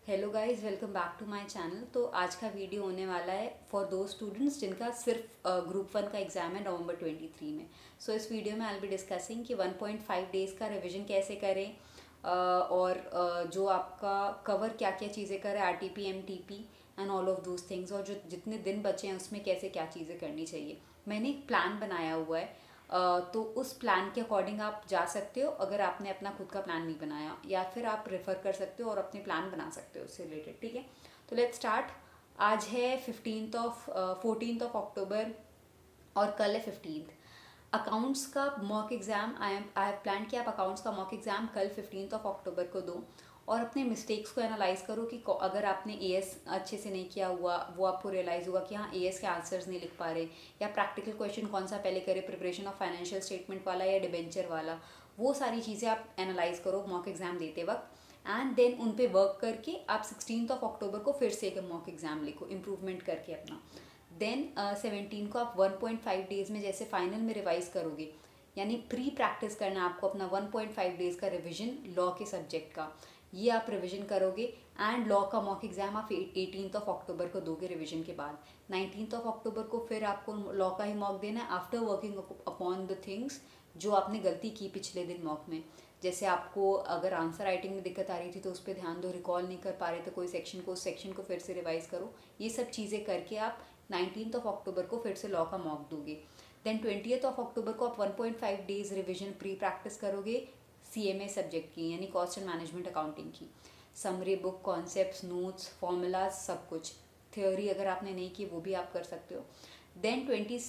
Hello guys, welcome back to my channel. तो आज का वीडियो होने वाला है फॉर दो स्टूडेंट्स जिनका सिर्फ ग्रुप 1 का एग्ज़ाम है नवंबर 23 में। सो इस वीडियो में आई विल बी डिस्कसिंग कि 1.5 डेज़ का रिवीजन कैसे करें और जो आपका कवर क्या क्या चीज़ें करें, RTP, MTP and all of those things, और जो जितने दिन बचे हैं उसमें कैसे क्या चीज़ें करनी चाहिए। मैंने एक प्लान बनाया हुआ है, तो उस प्लान के अकॉर्डिंग आप जा सकते हो अगर आपने अपना खुद का प्लान नहीं बनाया, या फिर आप रेफ़र कर सकते हो और अपने प्लान बना सकते हो उससे रिलेटेड। ठीक है, तो लेट्स स्टार्ट। आज है 14th ऑफ अक्टूबर और कल है 15th। अकाउंट्स का mock exam I have plan कि आप अकाउंट्स का मॉक एग्ज़ाम कल 15th ऑफ अक्टूबर को दो और अपने मिस्टेक्स को एनालाइज करो कि अगर आपने एएस अच्छे से नहीं किया हुआ, वो आपको रियलाइज़ होगा कि हाँ एएस के आंसर्स नहीं लिख पा रहे, या प्रैक्टिकल क्वेश्चन कौन सा पहले करे, प्रिपरेशन ऑफ फाइनेंशियल स्टेटमेंट वाला या डिबेंचर वाला। वो सारी चीज़ें आप एनालाइज करो मॉक एग्ज़ाम देते वक्त, एंड देन उन पे वर्क करके आप 16th ऑफ अक्टूबर को फिर से एक मॉक एग्ज़ाम लिखो इम्प्रूवमेंट करके अपना। देन 17 को आप 1.5 डेज़ में जैसे फाइनल में रिवाइज करोगे, यानी प्री प्रैक्टिस करना है आपको अपना 1.5 डेज़ का रिविजन लॉ के सब्जेक्ट का, ये आप रिवीजन करोगे। एंड लॉ का मॉक एग्ज़ाम आप 18th ऑफ अक्टूबर को दोगे रिवीजन के बाद। 19th ऑफ अक्टूबर को फिर आपको लॉ का ही मॉक देना है after working upon the things जो आपने गलती की पिछले दिन मॉक में। जैसे आपको अगर आंसर राइटिंग में दिक्कत आ रही थी तो उस पर ध्यान दो, रिकॉल नहीं कर पा रहे थे कोई सेक्शन को, उस सेक्शन को फिर से रिवाइज करो। ये सब चीज़ें करके आप 19th ऑफ अक्टूबर को फिर से लॉ का मॉक दोगे। देन 20th ऑफ अक्टूबर को आप 1.5 डेज़ रिविजन प्री प्रैक्टिस करोगे सीएमए सब्जेक्ट की, यानी कॉस्ट एंड मैनेजमेंट अकाउंटिंग की। Summary book, concepts, notes, formulas, सब कुछ। थ्योरी अगर आपने नहीं की वो भी आप कर सकते हो। देन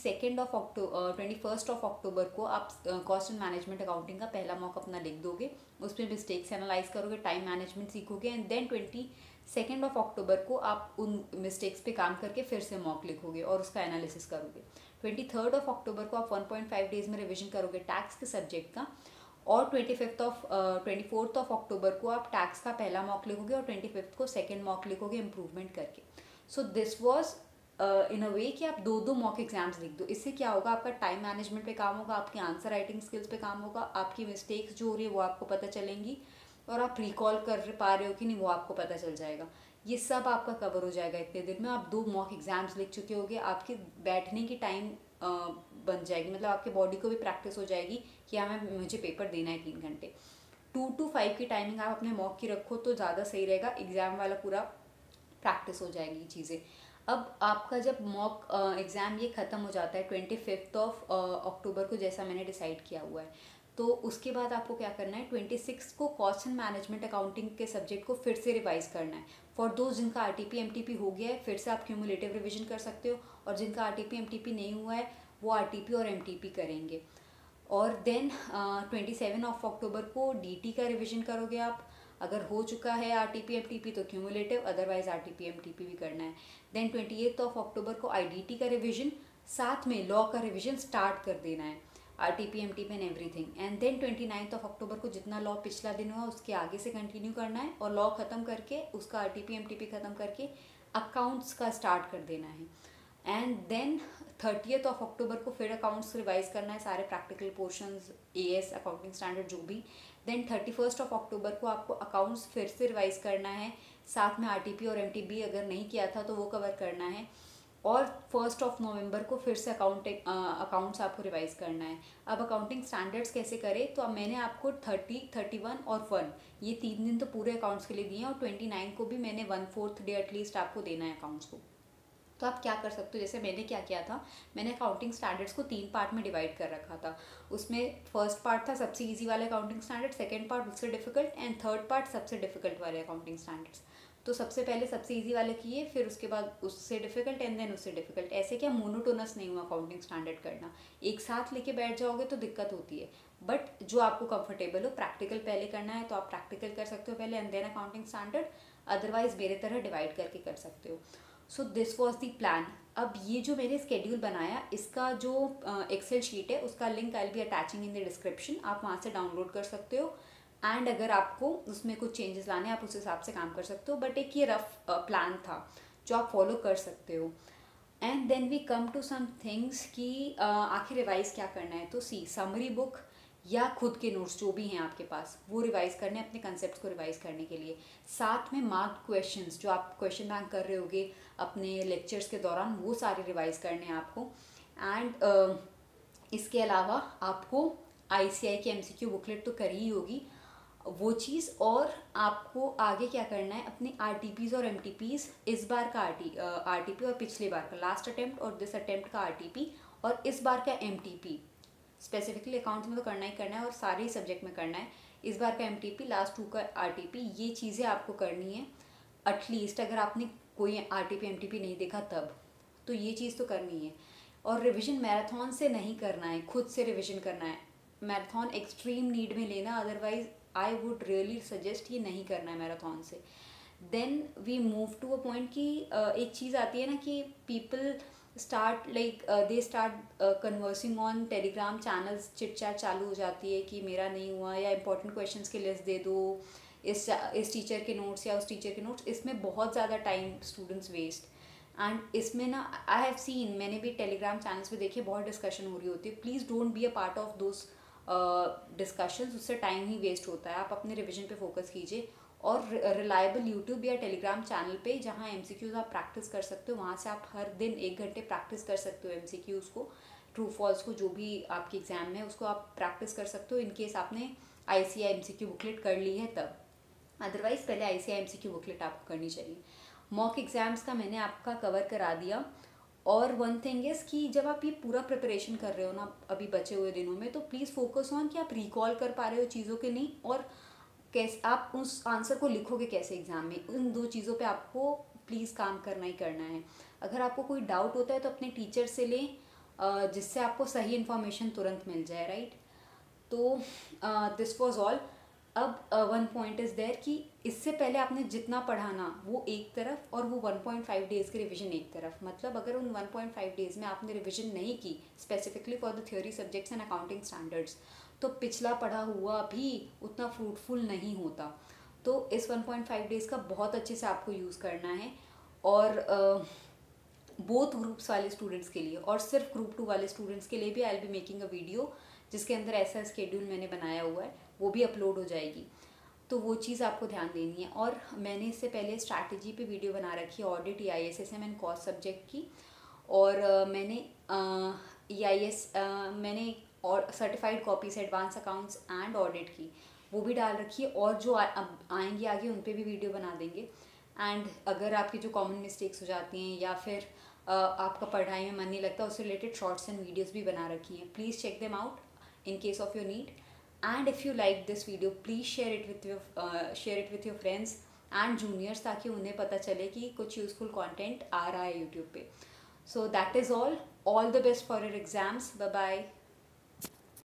21st ऑफ अक्टूबर को आप कॉस्ट एंड मैनेजमेंट अकाउंटिंग का पहला मॉक अपना लिख दोगे, उसमें मिस्टेक्स एनालाइज करोगे, टाइम मैनेजमेंट सीखोगे। And then 22nd of October को आप उन मिस्टेक्स पे काम करके फिर से मॉक लिखोगे और उसका एनालिसिस करोगे। 23rd ऑफ अक्टूबर को आप 1.5 डेज़ में रिविजन करोगे टैक्स के सब्जेक्ट का, और 24th ऑफ अक्टूबर को आप टैक्स का पहला मॉक लिखोगे और 25th को सेकेंड मॉक लिखोगे इम्प्रूवमेंट करके। सो दिस वॉज इन अ वे कि आप दो दो मॉक एग्जाम्स लिख दो। इससे क्या होगा, आपका टाइम मैनेजमेंट पे काम होगा, आपकी आंसर राइटिंग स्किल्स पे काम होगा, आपकी मिस्टेक्स जो हो रही है वो आपको पता चलेंगी, और आप रिकॉल कर पा रहे हो कि नहीं वो आपको पता चल जाएगा। ये सब आपका कवर हो जाएगा इतने दिन में। आप दो मॉक एग्जाम्स लिख चुके होगे, आपके बैठने की टाइम बन जाएगी, मतलब आपके बॉडी को भी प्रैक्टिस हो जाएगी कि हाँ मुझे पेपर देना है 3 घंटे। 2 to 5 की टाइमिंग आप अपने मॉक की रखो तो ज़्यादा सही रहेगा, एग्ज़ाम वाला पूरा प्रैक्टिस हो जाएगी चीज़ें। अब आपका जब मॉक एग्ज़ाम ये ख़त्म हो जाता है 25th ऑफ अक्टूबर को, जैसा मैंने डिसाइड किया हुआ है, तो उसके बाद आपको क्या करना है, 26 को कॉस्ट एंड मैनेजमेंट अकाउंटिंग के सब्जेक्ट को फिर से रिवाइज करना है। फॉर दोज जिनका आरटीपी एमटीपी हो गया है, फिर से आप क्यूमुलेटिव रिवीजन कर सकते हो, और जिनका आरटीपी एमटीपी नहीं हुआ है वो आरटीपी और एमटीपी करेंगे। और देन 27 ऑफ अक्टूबर को डीटी का रिवीजन करोगे आप। अगर हो चुका है आरटीपी एमटीपी तो क्यूमुलेटिव, अदरवाइज आरटीपी एमटीपी भी करना है। देन 28 ऑफ अक्टूबर को आईडीटी का रिवीजन, साथ में लॉ का रिवीजन स्टार्ट कर देना है, RTP MTP and everything. And then 29 of October को जितना लॉ पिछला दिन हुआ उसके आगे से कंटिन्यू करना है, और लॉ ख़त्म करके उसका आरटीपी एमटीपी ख़त्म करके अकाउंट्स का स्टार्ट कर देना है। And then 30th of October को फिर अकाउंट्स रिवाइज करना है, सारे practical portions, AS, accounting standard जो भी। देन 31st ऑफ अक्टूबर को आपको अकाउंट्स फिर से रिवाइज करना है, साथ में आरटीपी और एमटीबी अगर नहीं किया था तो वो कवर करना है। और 1st ऑफ नवंबर को फिर से अकाउंट्स आपको रिवाइज करना है। अब अकाउंटिंग स्टैंडर्ड्स कैसे करें, तो अब मैंने आपको 30, 31 और 1 ये 3 दिन तो पूरे अकाउंट्स के लिए दिए हैं, और 29 को भी मैंने 1/4 डे एटलीस्ट आपको देना है अकाउंट्स को। तो आप क्या कर सकते हो, जैसे मैंने क्या किया था, मैंने अकाउंटिंग स्टैंडर्ड्स को 3 पार्ट में डिवाइड कर रखा था। उसमें फर्स्ट पार्ट था सबसे इजी वाले अकाउंटिंग स्टैंडर्ड, सेकंड पार्ट उससे डिफिकल्ट, एंड थर्ड पार्ट सबसे डिफिकल्ट वाले अकाउंटिंग स्टैंडर्ड्स। तो सबसे पहले सबसे इजी वाले किए, फिर उसके बाद उससे डिफिकल्ट, एंड देन उससे डिफिकल्ट। ऐसे क्या मोनोटोनस नहीं हुआ अकाउंटिंग स्टैंडर्ड करना, एक साथ लेके बैठ जाओगे तो दिक्कत होती है। बट जो आपको कंफर्टेबल हो, प्रैक्टिकल पहले करना है तो आप प्रैक्टिकल कर सकते हो पहले, and then accounting standard, otherwise मेरे तरह डिवाइड करके कर सकते हो। So this was the plan. अब ये जो मैंने स्केड्यूल बनाया, इसका जो एक्सेल शीट है उसका link I will be attaching in the description, आप वहाँ से डाउनलोड कर सकते हो। एंड अगर आपको उसमें कुछ चेंजेस लाने आप उस हिसाब से काम कर सकते हो, बट एक ये रफ प्लान था जो आप फॉलो कर सकते हो। And then we come to some things कि आखिर रिवाइज क्या करना है। तो सी समरी बुक, या खुद के नोट्स जो भी हैं आपके पास वो रिवाइज़ करने, अपने कंसेप्ट को रिवाइज़ करने के लिए। साथ में मार्क्ड क्वेश्चंस जो आप क्वेश्चन बैंक कर रहे होगे अपने लेक्चर्स के दौरान, वो सारे रिवाइज़ करने हैं आपको। एंड इसके अलावा आपको ICI की MCQ बुकलेट तो करी ही होगी वो चीज़, और आपको आगे क्या करना है, अपने RTPs और MTPs, इस बार का RTP और पिछले बार का लास्ट अटेम्प्ट और दिस अटेम्प्ट का RTP और इस बार का MTP, स्पेसिफिकली अकाउंट्स में तो करना ही करना है और सारे ही सब्जेक्ट में करना है। इस बार का MTP, लास्ट 2 का RTP, ये चीज़ें आपको करनी है एटलीस्ट। अगर आपने कोई RTP MTP नहीं देखा तब, तो ये चीज़ तो करनी है। और रिविज़न मैराथन से नहीं करना है, खुद से रिविज़न करना है। मैराथन एक्सट्रीम नीड में लेना, otherwise I would really suggest ये नहीं करना है मैराथन से। Then we move to a point कि एक चीज़ आती है ना कि people start they start conversing on Telegram channels, chit chat चालू हो जाती है कि मेरा नहीं हुआ, या इंपॉर्टेंट क्वेश्चंस की लिस्ट दे दो, इस टीचर के नोट्स या उस टीचर के नोट्स। इसमें बहुत ज़्यादा टाइम स्टूडेंट्स वेस्ट, एंड इसमें ना आई हैव सीन, मैंने भी टेलीग्राम चैनल्स पे देखे बहुत डिस्कशन हो रही होती है। Please don't be a part of those discussions, उससे टाइम ही वेस्ट होता है। आप अपने रिविजन पे फोकस कीजिए और रिलायबल यूट्यूब या टेलीग्राम चैनल पे जहाँ MCQs आप प्रैक्टिस कर सकते हो, वहाँ से आप हर दिन 1 घंटे प्रैक्टिस कर सकते हो MCQs को, ट्रू फॉल्स को, जो भी आपके एग्जाम में उसको आप प्रैक्टिस कर सकते हो इन केस आपने ICI MCQ बुकलेट कर ली है तब। अदरवाइज पहले ICI MCQ बुकलेट आपको करनी चाहिए। मॉक एग्जाम्स का मैंने आपका कवर करा दिया। और वन थिंग इज़ कि जब आप ये पूरा प्रिपरेशन कर रहे हो ना अभी बचे हुए दिनों में, तो प्लीज़ फोकस ऑन कि आप रिकॉल कर पा रहे हो चीज़ों के नहीं, और कैसे आप उस आंसर को लिखोगे कैसे एग्ज़ाम में। उन 2 चीज़ों पे आपको प्लीज़ काम करना ही करना है। अगर आपको कोई डाउट होता है तो अपने टीचर से लें, जिससे आपको सही इन्फॉर्मेशन तुरंत मिल जाए, राइट। तो दिस वॉज ऑल। अब वन पॉइंट इज़ देयर कि इससे पहले आपने जितना पढ़ाना वो एक तरफ, और वो 1.5 डेज़ की रिवीजन एक तरफ। मतलब अगर उन 1.5 डेज़ में आपने रिवीजन नहीं की specifically for the theory subjects and accounting standards, तो पिछला पढ़ा हुआ भी उतना फ्रूटफुल नहीं होता। तो इस 1.5 डेज़ का बहुत अच्छे से आपको यूज़ करना है, और बोथ ग्रुप्स वाले स्टूडेंट्स के लिए और सिर्फ ग्रुप 2 वाले स्टूडेंट्स के लिए भी I will be making a video जिसके अंदर ऐसा स्केड्यूल मैंने बनाया हुआ है, वो भी अपलोड हो जाएगी। तो वो चीज़ आपको ध्यान देनी है। और मैंने इससे पहले स्ट्रैटेजी पे वीडियो बना रखी है, audit, EIS, SM and cost subject की। और मैंने EIS मैंने और certified copies advance accounts and audit की वो भी डाल रखी है, और जो आएंगे आगे उन पे भी वीडियो बना देंगे। एंड अगर आपकी जो कॉमन मिस्टेक्स हो जाती हैं या फिर आपका पढ़ाई में मन नहीं लगता, उससे रिलेटेड शॉर्ट्स एंड वीडियोस भी बना रखी हैं। Please check them out in case of your need. And if you like this video, please share it with your friends and juniors, ताकि उन्हें पता चले कि कुछ यूज़फुल कंटेंट आ रहा है यूट्यूब पे। So that is all the best for your exams. Bye bye.